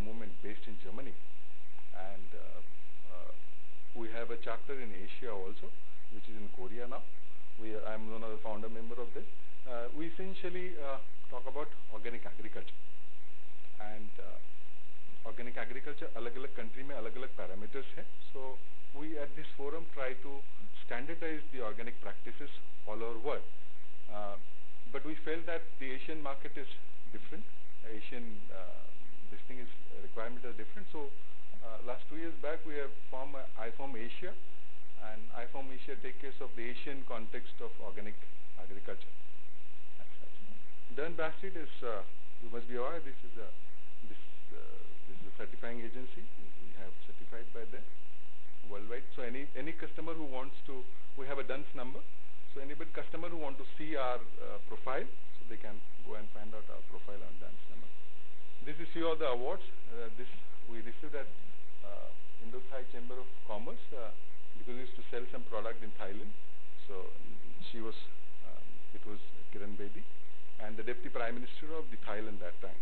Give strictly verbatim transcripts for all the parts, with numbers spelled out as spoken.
movement based in Germany, and uh, uh, we have a chapter in Asia also, which is in Korea now. We, I'm one of the founder member of this. Uh, we essentially uh, talk about organic agriculture, and uh, organic agriculture अलग-अलग country में अलग-अलग parameters हैं. So we at this forum try to standardize the organic practices all over world. Uh, but we felt that the Asian market is different. Asian uh, this thing is requirement is different. So uh, last two years back we have formed uh, iForm Asia, and iForm Asia take care of the Asian context of organic agriculture. Dun Bradstreet is, uh, you must be aware, this is a this uh, this is a certifying agency. We have certified by them worldwide. So any any customer who wants to, we have a D U N S number. So anybody customer who want to see our uh, profile, so they can go and find out our profile on D U N S number. This is few of the awards. Uh, this we received at uh, Indo-Thai Chamber of Commerce uh, because we used to sell some product in Thailand. So she was, um, it was Kiran Bedi, and the Deputy Prime Minister of the Thailand that time.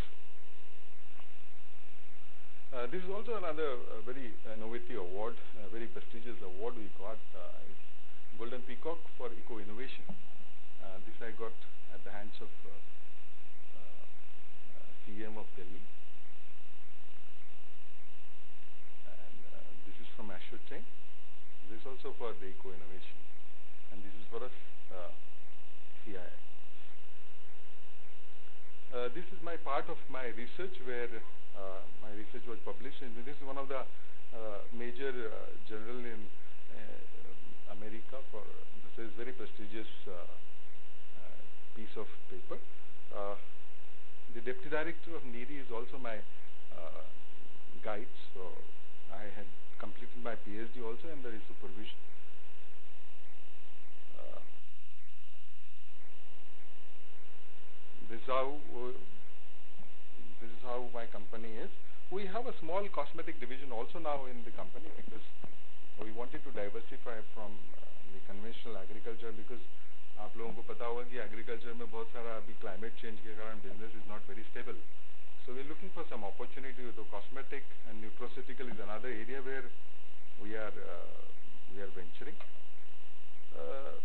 Uh, this is also another uh, very innovative award, a very prestigious award we got. Uh, it's Golden Peacock for Eco Innovation. Uh, this I got at the hands of uh, uh, C M of Delhi. And uh, this is from Ashok Chain. This is also for the Eco Innovation. And this is for us, uh, C I I. Uh, this is my part of my research where uh, my research was published, and this is one of the uh, major uh, journal in uh, America. For this is very prestigious uh, uh, piece of paper. Uh, the Deputy Director of NEERI is also my uh, guide, so I had completed my PhD also under his supervision. Uh, this is how uh, this is how my company is. We have a small cosmetic division also now in the company because we wanted to diversify from uh, the conventional agriculture, because आप लोगों को पता होगा कि agriculture में बहुत सारा अभी climate change के कारण business is not very stable. So we're looking for some opportunity. So cosmetic and nutraceutical is another area where we are uh, we are venturing. Uh,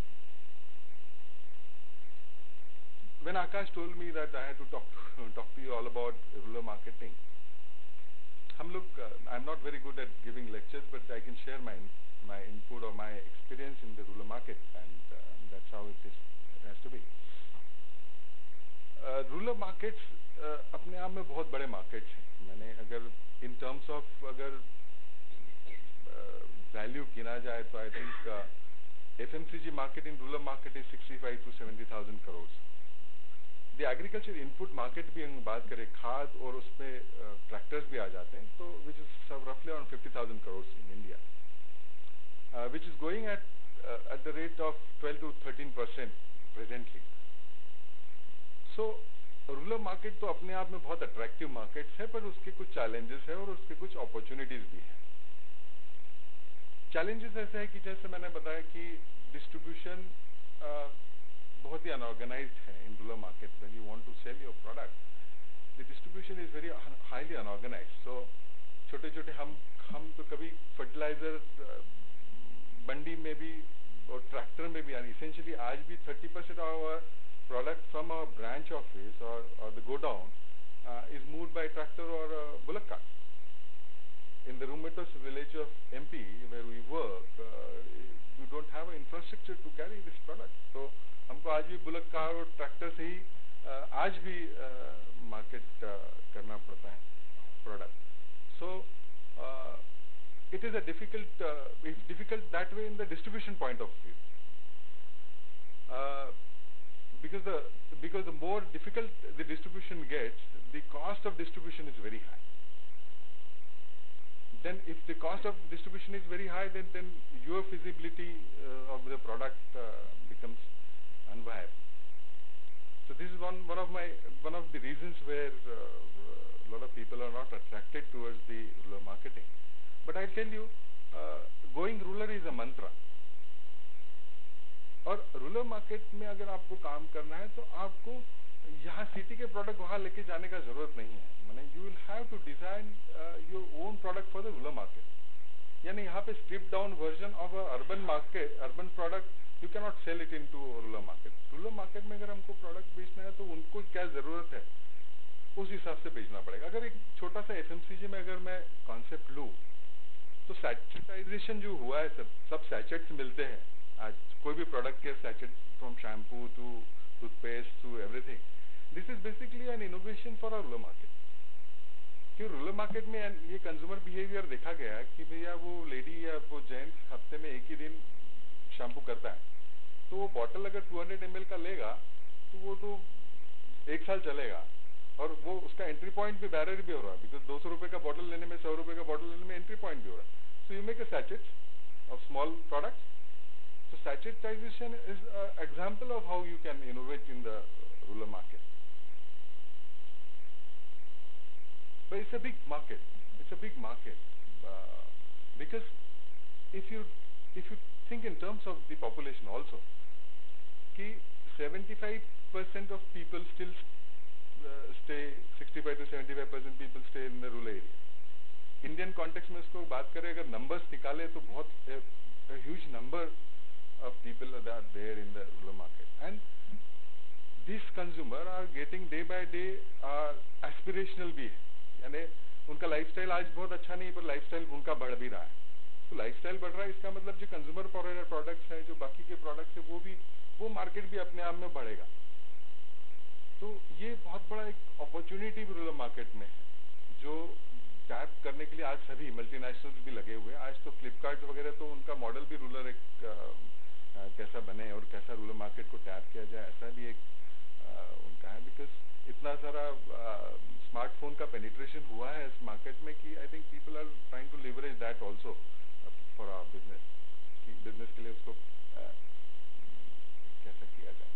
when Akash told me that I had to talk to, talk to you all about rural marketing, हम लोग, uh, I'm not very good at giving lectures, but I can share my my input or my experience in the rural market, and uh, that's how it is. It has to be. Uh, rural markets uh, अपने आप में बहुत बड़े markets हैं. मैंने अगर in terms of अगर uh, value गिना जाए तो I think uh, F M C G market in rural market is sixty-five to seventy thousand crores. The agriculture input market भी हम बात करें, खाद और उसमें ट्रैक्टर्स भी आ जाते हैं, तो which is roughly around fifty thousand crores in India, uh, which is going at uh, at the rate of twelve to thirteen percent presently. So rural market तो अपने आप में बहुत attractive markets है, पर उसके कुछ challenges है और उसके कुछ opportunities भी हैं. Challenges ऐसे है कि जैसे मैंने बताया कि distribution uh, बहुत ही unorganized है in rural market. When you want to sell your product, the distribution is very highly unorganized. So छोटे छोटे हम हम तो कभी fertilizer बंडी में भी और ट्रैक्टर में भी, यानी essentially आज भी thirty percent of our product from our branch office or or the godown uh, is moved by tractor or uh, bullock cart. In the Rumetos village of M P where we work, uh, you don't have an infrastructure to carry this product. So हमको आज भी bullock car और tractor से ही uh, आज भी market uh, uh, करना पड़ता है product. So it is a difficult, uh, it's difficult that way in the distribution point of view. Uh, because the because the more difficult the distribution gets, the cost of distribution is very high. Then if the cost of distribution is very high, then then your feasibility uh, of the product uh, becomes unviable. So this is one one of my one of the reasons where uh, a lot of people are not attracted towards the rural marketing. But I tell you, uh, going rural is a mantra. और rural market में अगर आपको काम करना है तो आपको यहाँ सिटी के प्रोडक्ट वहाँ लेके जाने का जरूरत नहीं है. माने you will have to design your own product for the rural market. यानी यहाँ पे strip down version of urban market, urban product you can not sell it into rural market. Rural market में अगर हमको प्रोडक्ट बेचना है तो उनको क्या जरूरत है उस हिसाब से बेचना पड़ेगा. अगर एक छोटा सा एफएमसीजी में अगर मैं कॉन्सेप्ट लूँ तो सैचेटाइजेशन जो हुआ है, सब सब सैचेट्स मिलते हैं आज. कोई भी प्रोडक्ट के sachet, from shampoo to toothpaste to everything. This is basically an innovation for a rural market. कि रूरल मार्केट में ये कंज्यूमर बिहेवियर देखा गया है कि भैया वो लेडी या वो जेंट्स हफ्ते में एक ही दिन शैम्पू करता है, तो वो बॉटल अगर टू हंड्रेड एम एल का लेगा तो वो तो एक साल चलेगा. और वो उसका एंट्री पॉइंट भी बैरियर भी हो रहा है, बिकॉज दो सौ रुपए का बॉटल लेने में, सौ रुपए का बॉटल लेने में एंट्री पॉइंट भी हो रहा है. So you make a sachet of small products. So sachetization is an example of how you can innovate in the rural market. But it's a big market. It's a big market uh, because if you if you think in terms of the population also, कि seventy-five percent of people still uh, stay, sixty-five to seventy-five percent people stay in the rural area. Indian context में इसको बात करें, अगर numbers निकाले तो बहुत a, a huge number of people that are there in the rural market, and these consumer are getting day by day uh, aspirational भी है. यानी उनका लाइफस्टाइल आज बहुत अच्छा नहीं, पर लाइफस्टाइल उनका बढ़ भी रहा है. तो लाइफस्टाइल बढ़ रहा है, इसका मतलब जो कंज्यूमर प्रोडक्ट्स है, जो बाकी के प्रोडक्ट्स है, वो भी, वो मार्केट भी अपने आप में बढ़ेगा. तो ये बहुत बड़ा एक अपॉर्चुनिटी भी रूरल मार्केट में है, जो टैप करने के लिए आज सभी मल्टीनेशनल्स भी लगे हुए हैं. आज तो फ्लिपकार्ट वगैरह तो उनका मॉडल भी रूरल एक आ, कैसा बने और कैसा रूरल मार्केट को टैप किया जाए, ऐसा भी एक आ, उनका है. बिकॉज इतना सारा स्मार्टफोन का पेनिट्रेशन हुआ है इस मार्केट में कि I think people are trying to leverage that also for our business. कि बिजनेस के लिए उसको आ, कैसा किया जाए.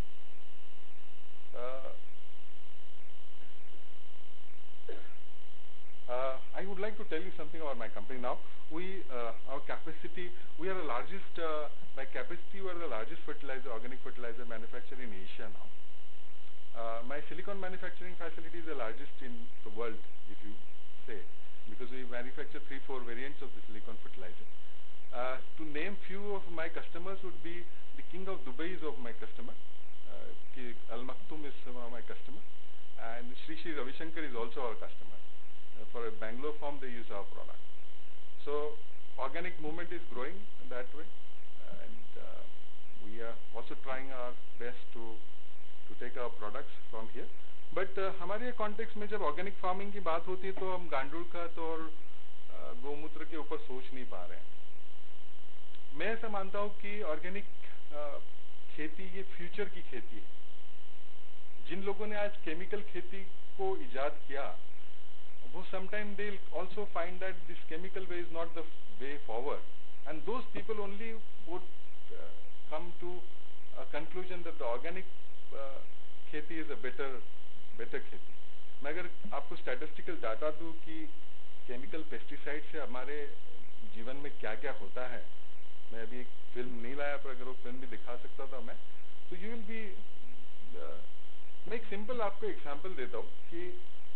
Uh, I would like to tell you something about my company now. We, uh, our capacity, we are the largest, uh, by capacity we are the largest fertilizer, organic fertilizer manufacturer in Asia now. Uh, my silicon manufacturing facility is the largest in the world, if you say, because we manufacture three, four variants of the silicon fertilizer. Uh, to name few of my customers would be the king of Dubai is of my customer. Uh, Al Maktoum is my customer, and Sri Sri Ravi Shankar is also our customer. Uh, for a Bangalore firm, they use our product. So organic movement is growing that way, uh, and uh, we are also trying our best to to take our products from here. But uh, हमारे context में जब organic farming की बात होती है तो हम गांडूल खत और uh, गौमूत्र के ऊपर सोच नहीं पा रहे हैं. मैं ऐसा मानता हूँ कि ऑर्गेनिक uh, खेती ये फ्यूचर की खेती है. जिन लोगों ने आज केमिकल खेती को इजाद किया, वो sometime they'll also find that this chemical way is not the way forward, and those people only would uh, come to a conclusion that the organic uh, खेती is a better better खेती. मैं अगर आपको statistical data दूं कि chemical pesticide से हमारे जीवन में क्या क्या होता है, मैं अभी एक फिल्म नहीं लाया, पर अगर वो फिल्म भी दिखा सकता था मैं, तो you will be uh, मैं एक सिंपल आपको एग्जाम्पल देता हूँ कि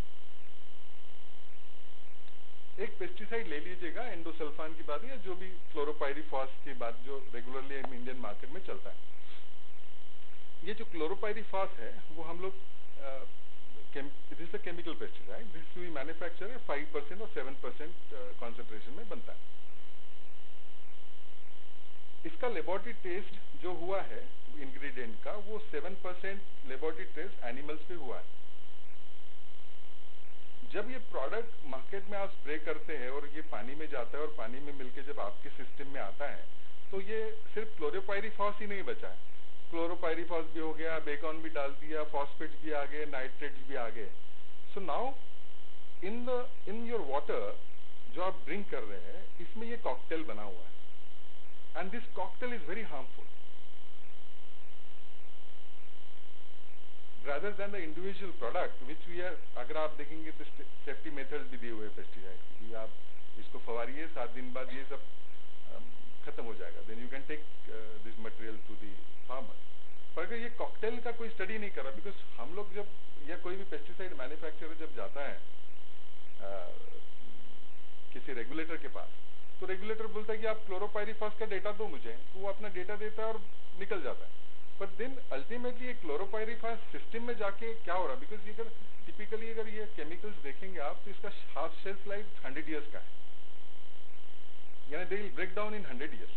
एक पेस्टिसाइड ले लीजिएगा, एंडोसल्फान की बात या जो भी क्लोरोपाइरीफॉस की बात जो रेगुलरली इंडियन मार्केट में चलता है. ये जो क्लोरोपाइरीफॉस है वो हम लोग this is a chemical pesticide, this we manufacture five percent और सेवन परसेंट कॉन्सेंट्रेशन में बनता है. इसका लेबोरेटरी टेस्ट जो हुआ है इंग्रेडिएंट का, वो seven percent laboratory test animals पे हुआ है. जब ये प्रोडक्ट मार्केट में आप स्प्रे करते हैं और ये पानी में जाता है और पानी में मिलके जब आपके सिस्टम में आता है, तो ये सिर्फ क्लोरोपाइरीफॉस ही नहीं बचा है, क्लोरोपाइरीफॉस भी हो गया, बेकॉन भी डाल दिया, फॉस्फेट्स भी आ गए, नाइट्रेट्स भी आ गए. So now in the in your water जो आप ड्रिंक कर रहे हैं, इसमें ये कॉकटेल बना हुआ है, and this cocktail is very harmful. rather than the individual product which we are, अगर आप देखेंगे तो सेफ्टी मेथड्स भी दिए हुए पेस्टिसाइड की, आप इसको फवारिए, सात दिन बाद ये सब um, खत्म हो जाएगा, then you can take uh, this material to the farmer. पर अगर ये कॉकटेल का कोई स्टडी नहीं कर रहा, बिकॉज हम लोग जब या कोई भी पेस्टिसाइड मैन्युफैक्चरर जब जाता है आ, किसी रेगुलेटर के पास, तो रेगुलेटर बोलता है कि आप क्लोरोपाइरीफॉस का डेटा दो मुझे, तो वो अपना डेटा देता है और निकल जाता है। पर देन अल्टीमेटली ये क्लोरोपाइरीफॉस सिस्टम में जाके क्या हो रहा है, बिकॉज अगर टिपिकली अगर ये केमिकल्स देखेंगे आप, तो इसका half shelf life hundred years का है, यानी they will break down in hundred years.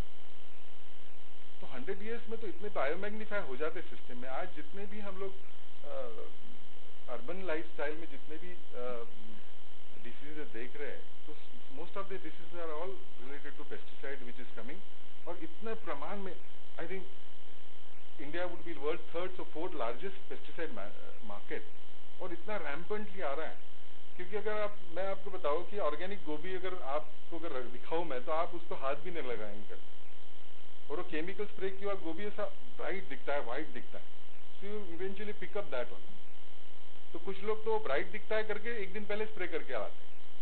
तो हंड्रेड ईयर्स में तो इतने बायोमैग्नीफाई हो जाते सिस्टम में। आज जितने भी हम लोग अर्बन लाइफस्टाइल में जितने भी डिसीजेज देख रहे हैं, तो most of the diseases are all related to pesticide which is coming. और इतने प्रमाण में I think India would be world third और फोर्थ लार्जेस्ट पेस्टिसाइड मार्केट, और इतना रैम्पेंटली आ रहा है। क्योंकि अगर आप, मैं आपको बताऊं कि ऑर्गेनिक गोभी अगर आपको अगर दिखाऊं मैं, तो आप उसको हाथ भी नहीं लगाएंगे, और वो केमिकल स्प्रे की हुआ गोभी ऐसा ब्राइट दिखता है, व्हाइट दिखता है, so you eventually pick up that one. तो कुछ लोग तो ब्राइट दिखता है करके एक दिन पहले स्प्रे करके आते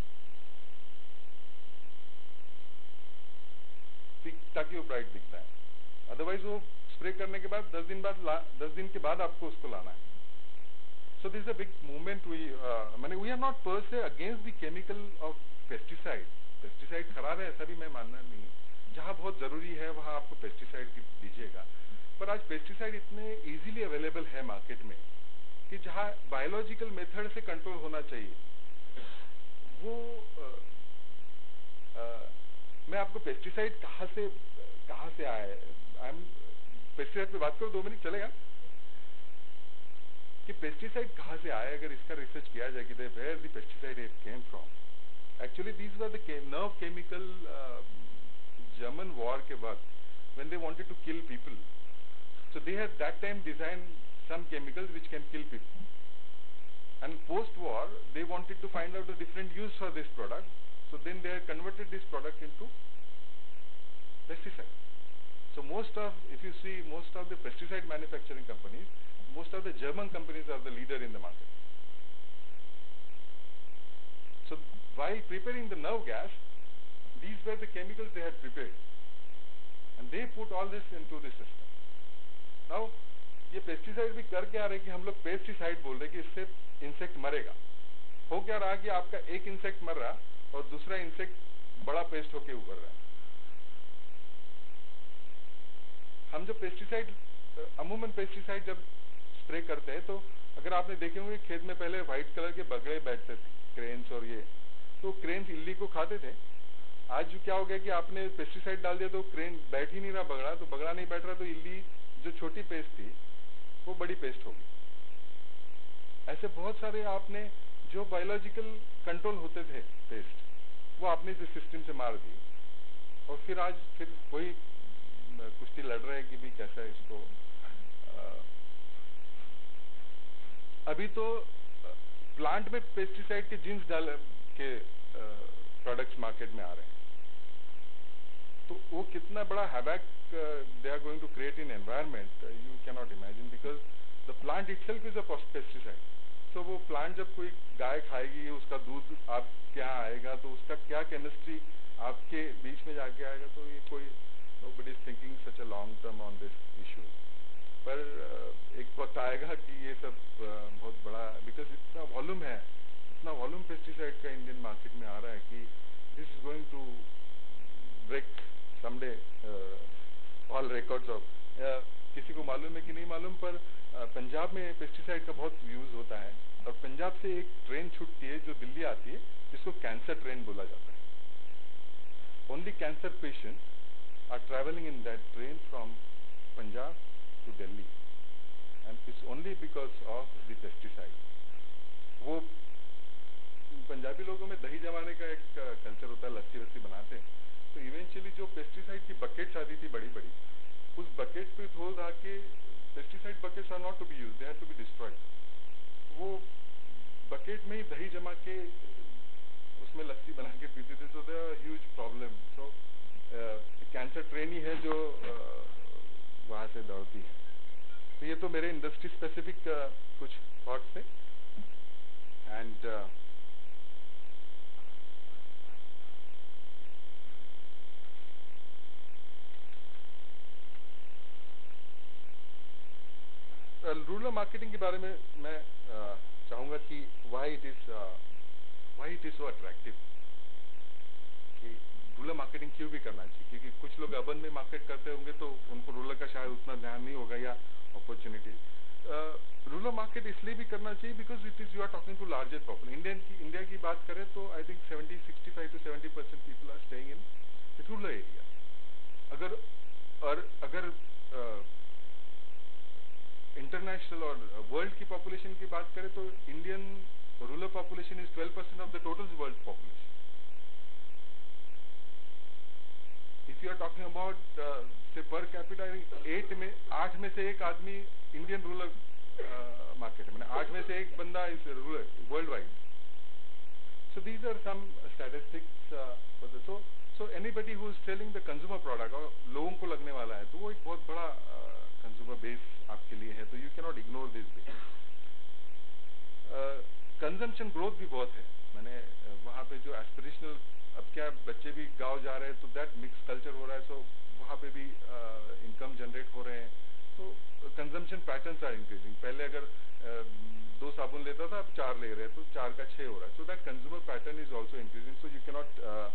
हैं ताकि वो ब्राइट दिखता है, अदरवाइज वो स्प्रे करने के बाद दस दिन बाद दस दिन के बाद आपको उसको लाना है। So this is a big movement. We मैंने we are not per se against the chemical of pesticide. Pesticide खराब है ऐसा भी मैं मानना नहीं, जहां बहुत जरूरी है वहां आपको पेस्टिसाइड दीजिएगा। पर आज पेस्टिसाइड इतने इजीली अवेलेबल है मार्केट में कि जहां बायोलॉजिकल मेथड से कंट्रोल होना चाहिए, वो आ, आ, मैं आपको पेस्टिसाइड कहां से कहां से आया है, आई एम पेस्टिसाइड पे बात करो, दो मिनट चलेगा, कि पेस्टिसाइड कहां से आया। अगर इसका रिसर्च किया जाए कि where the pesticide came from, actually these were the nerve chemical German war के वक्त, when they wanted to kill people, so they had that time designed some chemicals which can kill people, and post war they wanted to find out a different use for this product, so then they had converted this product into pesticide. So most of, if you see most of the pesticide manufacturing companies, most of the German companies are the leader in the market. So while preparing the nerve gas, these were the chemicals they had prepared, and they put all this into the system. Now ये pesticide भी कर क्या रहे कि हम लोग pesticide बोल रहे कि इससे इंसेक्ट मरेगा। हो क्या रहा कि आपका एक इंसेक्ट मर रहा और दूसरा इंसेक्ट बड़ा पेस्ट होके उभर रहा है। हम जो पेस्टिसाइड, अमूमन पेस्टिसाइड जब स्प्रे करते हैं, तो अगर आपने देखे होंगे खेत में पहले व्हाइट कलर के बगड़े बैठते थे, क्रेन्स, और ये तो क्रेन्स इल्ली को खाते थे। आज क्या हो गया कि आपने पेस्टिसाइड डाल दिया तो क्रेन बैठ ही नहीं रहा, बगड़ा तो बगड़ा नहीं बैठ रहा, तो इल्ली जो छोटी पेस्ट थी वो बड़ी पेस्ट होगी। ऐसे बहुत सारे आपने जो बायोलॉजिकल कंट्रोल होते थे पेस्ट, वो आपने इस सिस्टम से मार दी, और फिर आज फिर वही कुश्ती लड़ रहे हैं कि भी कैसा इसको। आ, अभी तो प्लांट में पेस्टिसाइड के जीन्स डाल के प्रोडक्ट्स मार्केट में आ रहे हैं, तो वो कितना बड़ा havoc they are going to create in environment, you can not imagine, because the plant itself is a pesticide. So वो प्लांट जब कोई गाय खाएगी, उसका दूध आप क्या आएगा, तो उसका क्या केमिस्ट्री आपके बीच में जाके आएगा। तो ये कोई nobody is thinking such a long term on this issue. पर uh, एक वक्त आएगा कि ये सब uh, बहुत बड़ा, बिकॉज इतना वॉल्यूम है, इतना वॉल्यूम पेस्टिसाइड का इंडियन मार्केट में आ रहा है कि this is going to break someday all records of. किसी को मालूम है कि नहीं मालूम, पर uh, पंजाब में पेस्टिसाइड का बहुत यूज होता है, और पंजाब से एक ट्रेन छूटती है जो दिल्ली आती है, जिसको कैंसर ट्रेन बोला जाता है। Only cancer patient are travelling in that train from Punjab to Delhi, and it's only because of the pesticide. वो पंजाबी लोगों में दही जमाने का एक कल्चर होता है, लस्सी वस्सी बनाते हैं, तो इवेंचुअली जो पेस्टिसाइड की बकेट्स आती थी बड़ी बड़ी, उस बकेट पे धो धा के, pesticide buckets are not to be used, they have to be destroyed. वो बकेट में ही दही जमा के उसमें लस्सी बना के पीते थे, so the huge problem. So cancer train ही है जो uh, वहां से दौड़ती है। तो ये तो मेरे इंडस्ट्री स्पेसिफिक uh, कुछ थॉट्स थे, एंड uh, रूरल मार्केटिंग के बारे में मैं uh, चाहूँगा कि why it is why it is so attractive, कि रूरल मार्केटिंग क्यों भी करना चाहिए, क्योंकि कुछ लोग अर्बन में मार्केट करते होंगे तो उनको रूरल का शायद उतना ध्यान नहीं होगा या अपॉर्चुनिटी। रूरल मार्केट इसलिए भी करना चाहिए because it is you are talking to larger population. Indian की इंडिया की बात करें तो I think seventy sixty five to seventy percent people are staying in rural area. अगर और अगर इंटरनेशनल और वर्ल्ड की पॉपुलेशन की बात करें तो Indian rural population is twelve percent of the total world population. If you are talking about say per capita, eight में आठ में से एक आदमी इंडियन रूरल मार्केट है, मैंने आठ में से एक बंदा is rural worldwide. So these are some statistics for the so so anybody who is selling the consumer product और लोगों को लगने वाला है तो वो एक बहुत बड़ा कंज्यूमर uh, बेस आपके लिए है, तो you can not ignore this base. Consumption growth भी बहुत है, मैंने uh, वहाँ पे जो एस्पिरेशनल, अब क्या बच्चे भी गांव जा रहे हैं तो दैट मिक्स कल्चर हो रहा है, सो so वहाँ पे भी इनकम uh, जनरेट हो रहे हैं, तो कंजम्पशन पैटर्न्स आर इंक्रीजिंग। पहले अगर uh, दो साबुन लेता था अब चार ले रहे हैं तो चार का छह हो रहा है, so that consumer pattern is also increasing. So you can not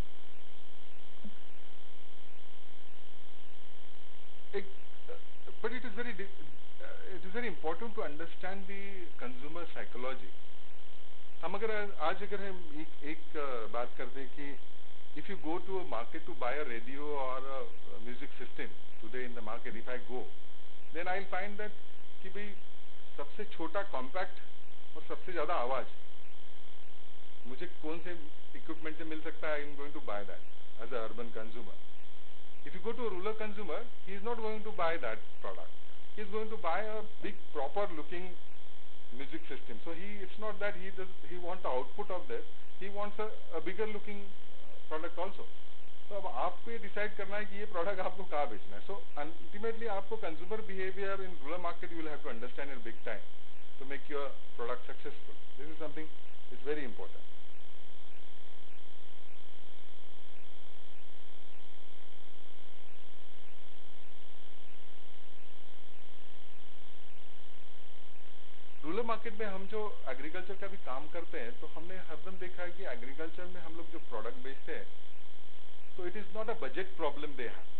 but it is very uh, it is very important to understand the consumer psychology. हम अगर आज अगर हम एक, एक uh, बात करते हैं कि if you go to a market to buy a radio or a, a music system today in the market, if I go, then I'll find that कि भाई सबसे छोटा कॉम्पैक्ट और सबसे ज्यादा आवाज मुझे कौन से इक्विपमेंट से मिल सकता है, I am going to buy that as a urban consumer. If you go to a rural consumer, he is not going to buy that product. He is going to buy a big, proper-looking music system. So he, it's not that he does, he wants the output of this. He wants a, a bigger-looking product also. तो अब आपको ये decide करना है कि ये product आपको कहाँ बेचना है। सो अल्टीमेटली आपको consumer behaviour in rural market you will have to understand in big time to make your product successful. This is something is very important. Rural market में हम जो एग्रीकल्चर का भी काम करते हैं तो हमने हरदम देखा है कि एग्रीकल्चर में हम लोग जो प्रोडक्ट बेचते हैं तो it is not a budget problem they have,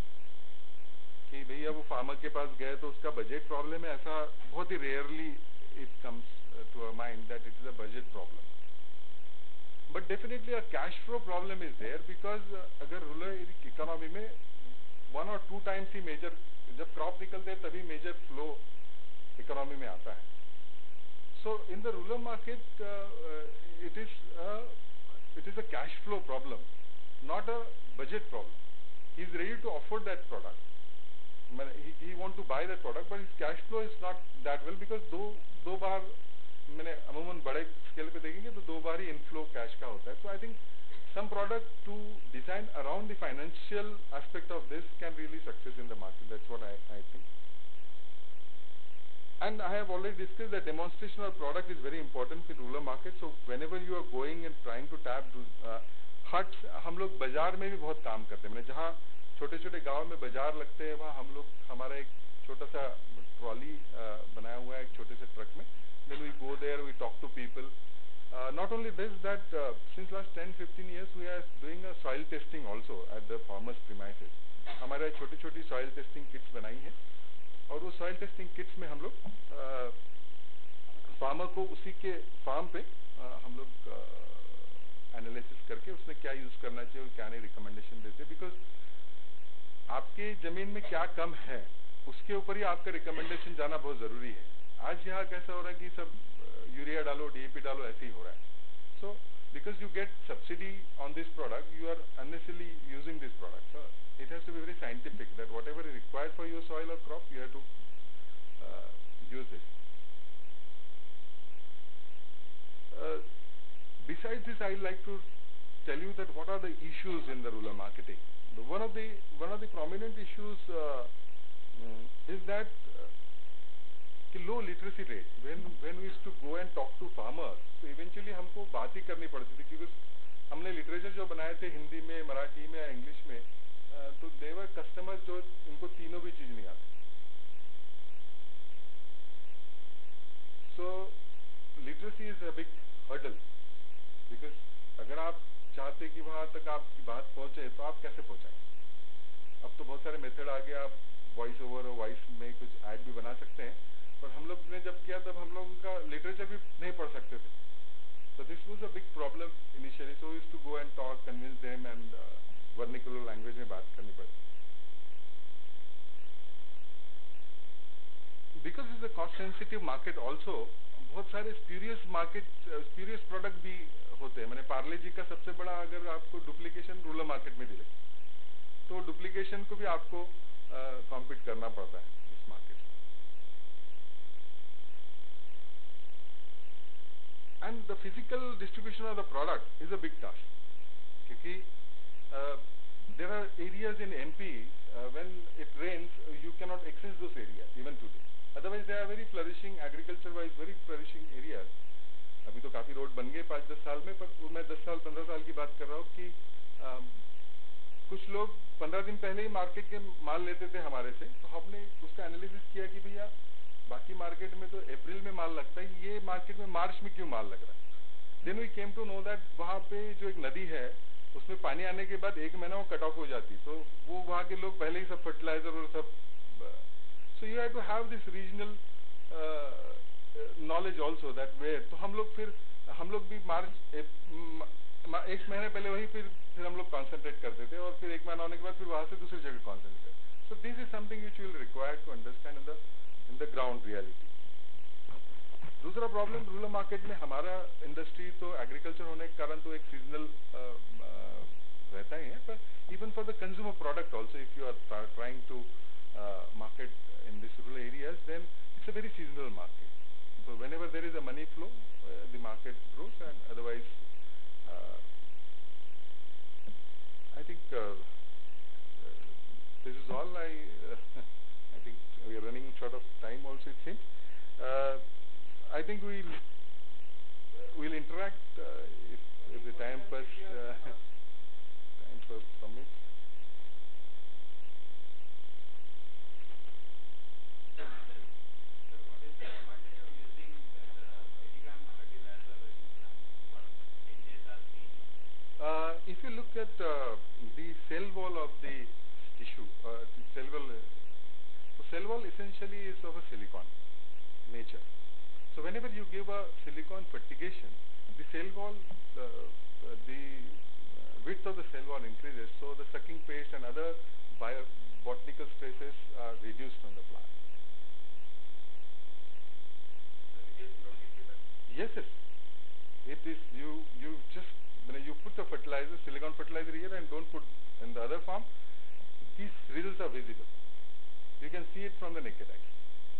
कि भैया वो फार्मर के पास गए तो उसका बजट प्रॉब्लम है, ऐसा बहुत ही rarely it comes to a mind that it is a budget problem. But definitely a cash flow problem is there because अगर रूरल इकोनॉमी में वन और टू टाइम्स ही मेजर, जब क्रॉप निकलते हैं तभी मेजर फ्लो इकोनॉमी में आता है। So in the rural market, uh, uh, it is uh, it is a cash flow problem, not a budget problem. He is ready to afford that product. He, he want to buy that product, but his cash flow is not that well because दो दो बार मैंने अमूमन बड़े scale पे देखेंगे तो दो बार ही inflow cash का होता है। So I think some product to design around the financial aspect of this can really success in the market. That's what I I think. And I have already discussed that demonstration of product is very important in rural market. So whenever you are going and trying to tap uh, huts, हम लोग बाजार में भी बहुत काम करते हैं। मैंने जहाँ छोटे छोटे गांव में बाजार लगते हैं वहाँ हम लोग हमारा एक छोटा सा ट्रॉली uh, बनाया हुआ है एक छोटे से ट्रक में। Then we go there, we talk to people. Uh, not only this, that uh, since last ten fifteen years we are doing a soil testing also at the farmers' premises. हमारे छोटी छोटी soil testing kits बनाई हैं और वो soil testing kits में हम लोग फार्मर को उसी के फार्म पे आ, हम लोग एनालिसिस करके उसमें क्या यूज करना चाहिए और क्या नहीं रिकमेंडेशन देते, बिकॉज आपके जमीन में क्या कम है उसके ऊपर ही आपका रिकमेंडेशन जाना बहुत जरूरी है। आज यहाँ कैसा हो रहा है कि सब यूरिया डालो, डीएपी डालो, ऐसे ही हो रहा है। So because you get subsidy on this product you are unnecessarily using this product. So it has to be very scientific that whatever is required for your soil or crop you have to uh, use this. Uh, besides this, I would like to tell you that what are the issues in the rural marketing. The, one of the one of the prominent issues uh, um, is that uh, low literacy rate. When when we used to go and talk to farmers, so eventually हमको बात ही करनी पड़ती थी क्योंकि हमने literature जो बनाए थे हिंदी में, मराठी में या इंग्लिश में, तो देवर कस्टमर्स जो इनको तीनों भी चीज नहीं आती। So literacy is a big hurdle because अगर आप चाहते कि वहाँ तक आपकी बात पहुँचे तो आप कैसे पहुँचाएं? अब तो बहुत सारे मेथड आ गए, आप वॉइस ओवर और वॉइस में कुछ ऐड भी बना सकते हैं, पर हम लोग ने जब किया तब हम लोगों का लिटरेचर भी नहीं पढ़ सकते थे. So this was a big problem initially. So we used to go and talk, convince them, and uh, vernacular language में बात करनी पड़ी. Because it's a cost sensitive market also, बहुत सारे spurious market, uh, spurious product भी होते हैं. मैंने पार्ले जी का सबसे बड़ा अगर आपको डुप्लीकेशन रूरल मार्केट में दिले, तो डुप्लीकेशन को भी आपको कॉम्पीट uh, करना पड़ता है इस मार्केट में. And the physical distribution of the product is a big task. क्योंकि uh, there are areas in M P uh, when it rains, uh, you cannot access those areas even today. Otherwise, they are very flourishing, agriculture-wise very flourishing areas. अभी तो काफी road बन गए पाँच दस साल में, पर मैं दस साल पंद्रह साल की बात कर रहा हूँ कि um, कुछ लोग पंद्रह दिन पहले ही मार्केट के माल लेते थे हमारे से, तो हमने उसका एनालिसिस किया कि भैया बाकी मार्केट में तो अप्रैल में माल लगता है, ये मार्केट में मार्च में क्यों माल लग रहा है. Then we came to know that वहाँ पे जो एक नदी है उसमें पानी आने के बाद एक महीना वो कट ऑफ हो जाती, तो वो वहाँ के लोग पहले ही सब फर्टिलाइजर और सब. So you have to have this regional knowledge also that where. तो हम लोग फिर हम लोग भी मार्च एक महीने पहले वही फिर फिर हम लोग कॉन्सेंट्रेट करते थे, और फिर एक महीना होने के बाद फिर वहाँ से दूसरी जगह concentrate. So this is something which will require to understand in the in the ground reality. दूसरा प्रॉब्लम रूरल मार्केट में हमारा इंडस्ट्री तो एग्रीकल्चर होने के कारण तो एक सीजनल रहता ही है, पर even for the consumer product also if you are trying to market in this rural areas, then it's a very seasonal market. So whenever there is a money flow, uh, the market grows, and otherwise, uh, I think uh, uh, this is all. I uh, I think we are running short of time. Also, it seems. Uh, I think we'll uh, we'll interact uh, if if the time pass uh, time for comments. Uh, if you look at uh, the cell wall of the tissue, uh, the cell wall, uh, so cell wall essentially is of a silicon nature. So whenever you give a silicon fertigation, the cell wall, uh, uh, the uh, width of the cell wall increases, so the sucking paste and other bio botanical stresses are reduced from the plant. Yes, yes. It is, you, you just, when you put the fertilizer, silicon fertilizer here and don't put in the other farm, these results are visible. You can see it from the naked eye.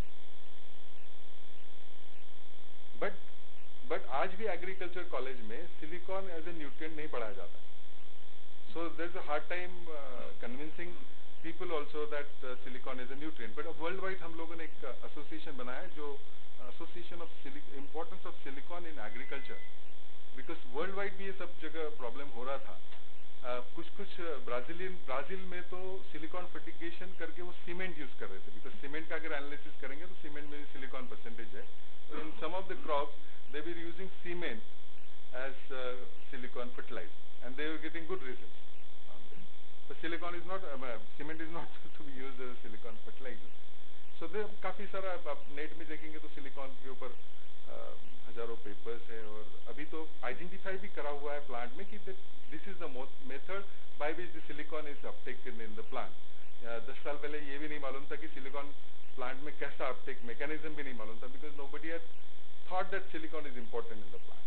But, but आज भी agriculture college में silicon as a nutrient नहीं पढ़ाया जाता. So there's a hard time uh, convincing people also that uh, silicon is a nutrient. But worldwide हम लोगों ने एक uh, association बनाया है, जो association of importance of silicon in agriculture. Because worldwide भी ये सब जगह problem हो रहा था. uh, कुछ कुछ ब्राजीलियन ब्राजील में तो सिलिकॉन फर्टिगेशन करके वो सीमेंट यूज कर रहे थे, बिकॉज सीमेंट का अगर एनालिसिस करेंगे तो सीमेंट में भी सिलिकॉन परसेंटेज है. In some of the crops they were using cement as silicon fertiliser and they were getting good results on this. But silicon is not, cement is not to be used as silicon fertiliser. So they काफी सारा आप net में देखेंगे तो silicon के ऊपर uh, हजारों papers है, और अभी तो आइडेंटिफाई भी करा हुआ है प्लांट में कि this is the method by which the silicon is uptaken in the plant. दस साल पहले ये भी नहीं मालूम था कि सिलिकॉन प्लांट में कैसा अपटेक मैकेनिज्म भी नहीं मालूम था, because nobody had thought that silicon is important in the plant.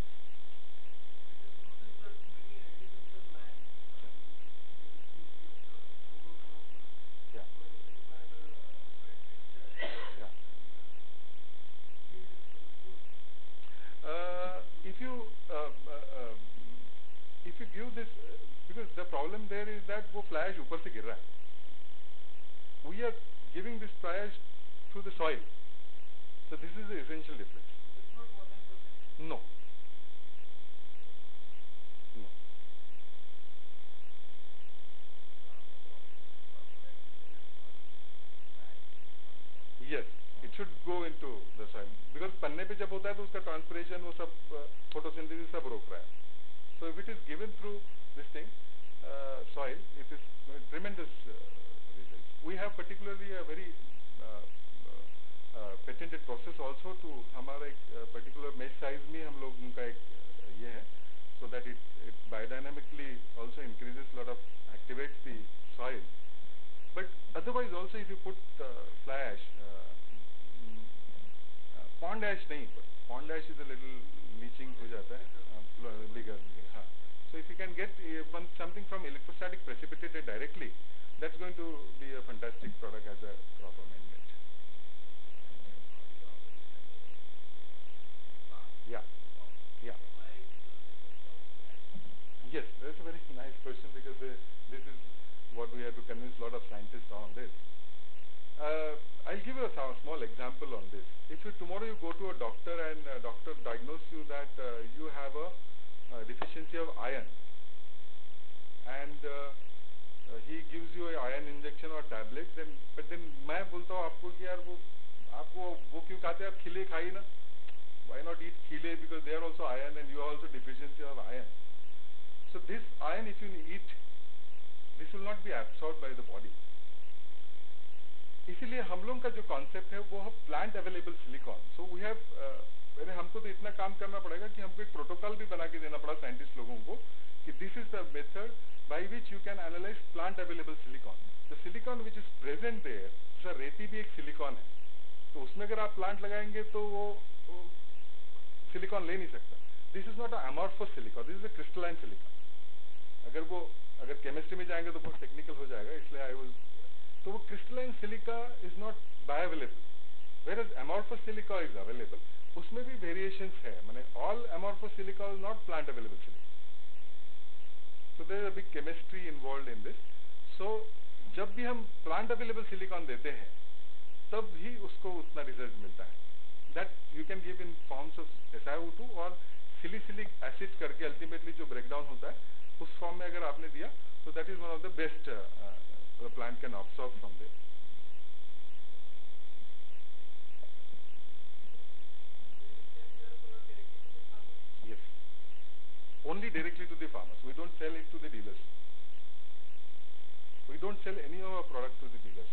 Uh, if you uh, uh, uh, if you give this, uh, because the problem there is that वो fly ash ऊपर से गिर रहा है. We are giving this fly ash through the soil, so this is the essential difference. It's not more than percent. No. No. Yes, it should go into the soil, because पन्ने पे जब होता है तो उसका ट्रांसपिरेशन वो सब photosynthesis सब रोक रहा है. So if it is given through this thing, uh, soil, it is uh, tremendous uh, results. We have particularly a very uh, uh, patented process also to हमारा एक uh, particular mesh size में हम लोग उनका एक uh, ये है, so that it, it biodynamically also increases lot of activates the soil. But otherwise also if you put uh, fly ash, uh, mm, uh, pond ash नहीं, pond ash is a little leaching हो जाता है, uh, bigger, हाँ. So if you can get uh, one, something from electrostatic precipitated directly, that's going to be a fantastic product as a crop amendment. Yeah, yeah. Yes, that's a very nice question because uh, this is what we have to convince a lot of scientists on this. Uh, I'll give you a small example on this. If you tomorrow you go to a doctor and a doctor diagnoses you that uh, you have a, a deficiency of iron, and uh, uh, he gives you a iron injection or tablet, then but then मैं बोलता हूँ आपको कि यार वो आप वो वो क्यों खाते हैं, आप खिले खाइए ना. Why not eat खिले, because they are also iron and you are also deficiency of iron. So this iron, if you eat, this will not be absorbed by the body. इसीलिए हम लोगों का जो कॉन्सेप्ट है वो है plant available silicon. So we have मैंने हमको तो इतना काम करना पड़ेगा कि हमको एक प्रोटोकॉल भी बना के देना पड़ा साइंटिस्ट लोगों को कि this is the method by which you can analyse plant available silicon. The silicon which is present there, sir रेती भी एक सिलिकॉन है, तो उसमें अगर आप प्लांट लगाएंगे तो वो, वो सिलिकॉन ले नहीं सकता. This is not a amorphous silicon, this is a crystalline silicon. अगर वो अगर केमिस्ट्री में जाएंगे तो बहुत टेक्निकल हो जाएगा, इसलिए आई वाज. तो वो crystalline silica is not bioavailable, whereas amorphous silica is available. उसमें भी वेरिएशंस है, माने all amorphous silica is not plant available silica. So there is a big chemistry involved in this. सो जब भी हम प्लांट अवेलेबल सिलिकॉन देते हैं तब ही उसको उतना रिजल्ट मिलता है. That you can give in forms of S I O two और सिलिसिलिक एसिड करके अल्टीमेटली जो ब्रेकडाउन होता है उस फॉर्म में अगर आपने दिया तो that is one of the best the plant can absorb from there. Yes, only directly to the farmers. We don't sell it to the dealers. We don't sell any of our product to the dealers.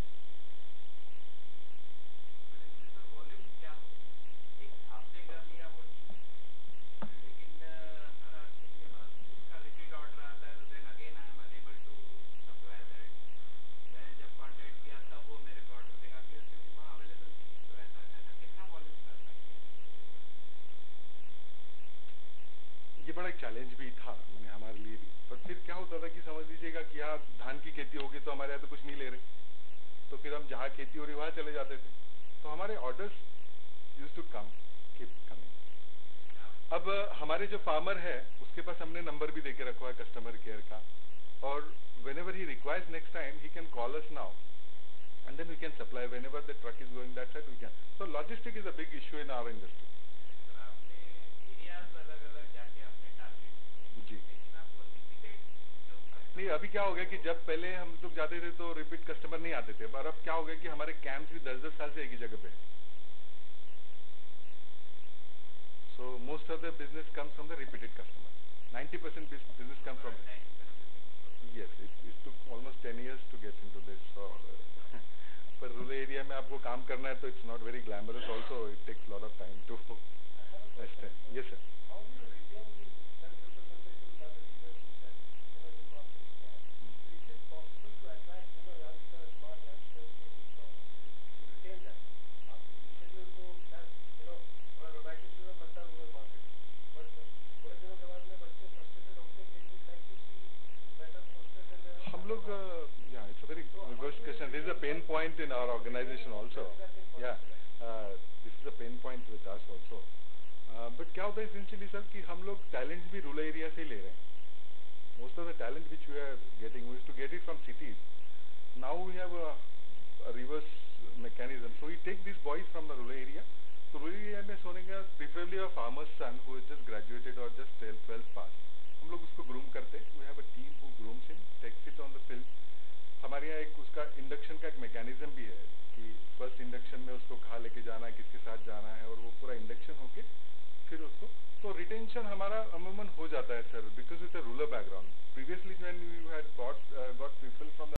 ये बड़ा एक challenge भी था मैंने हमारे लिए भी. पर फिर क्या होता था कि समझ लीजिएगा कि यहाँ धान की खेती होगी तो हमारे यहाँ तो कुछ नहीं ले रहे, तो फिर हम जहाँ खेती हो रही वहाँ चले जाते थे. तो हमारे orders used to come keep coming. अब हमारे जो फार्मर है उसके पास हमने नंबर भी देके रखा है कस्टमर केयर का, और whenever he requires next time he can call us now and then we can supply whenever the truck is going that side we can. So logistic is a big issue in our industry. जी नहीं, अभी क्या हो गया कि जब पहले हम लोग जाते थे तो रिपीट कस्टमर नहीं आते थे, पर अब क्या हो गया कि हमारे कैंप्स भी दस दस साल से एक ही जगह पे. So most of the business comes from the repeated customer. ninety percent business comes from it. Yes, it, it took almost ten years to get into this. So, पर रूरल एरिया में आपको काम करना है तो it's not very glamorous also, it takes lot of time to extend. Yes sir. हम लोग yeah, it's a very good question. This is a pain point in our organization also. Yeah, uh, this is a pain point with us also. Uh, but क्या होता है essentially sir कि हम लोग talent भी rural area से ही ले रहे हैं. Most of the talent which we are getting, we used to get it from cities. Now we have a, a reverse mechanism. So we take these boys from the rural area. So rural area में सोने का preferably a farmer's son who has just graduated or just twelfth pass. हम लोग उसको groom करते. We have a team who grooms him, takes it on the field. हमारे यहाँ एक उसका इंडक्शन का एक मैकेनिज्म भी है कि फर्स्ट इंडक्शन में उसको कहाँ लेके जाना है, किसके साथ जाना है, और वो पूरा retention हमारा अमूमन हो जाता है sir, because with a rural background. Previously when we had bought